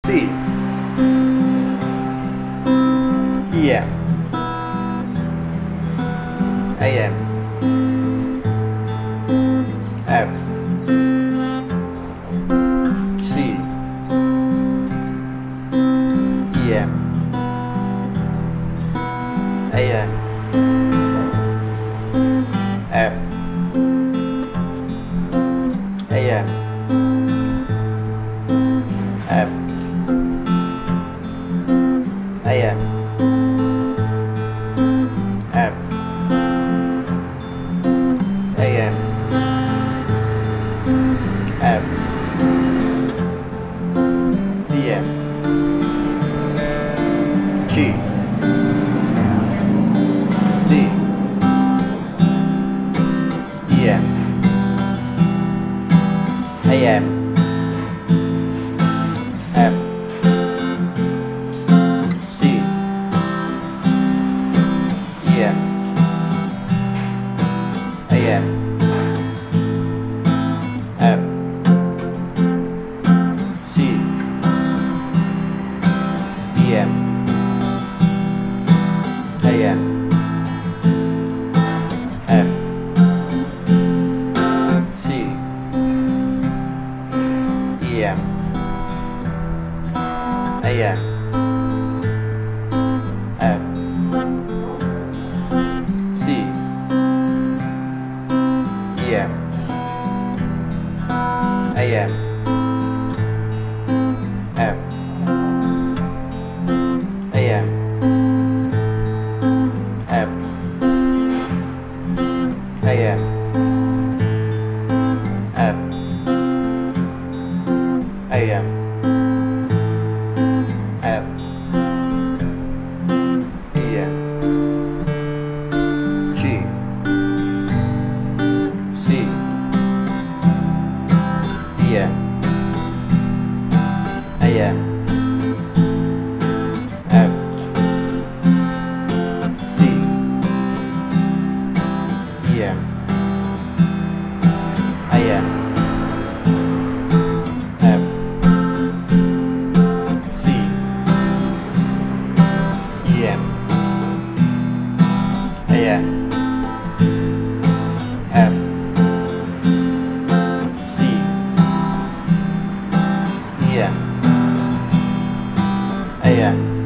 AM, AM, F, C, EM, AM, F, AM, F, AM, F, AM, F, DM, G, C, EM, AM, F, C, EM, AM, F, C, EM, AM, F, C, EM, AM, F, C, EM, AM, F, AM, F, AM, F, AM, F, EM, G, C, EM, AM, F, C, EM, AM, F, C, EM, AM, F, C, EM, AM.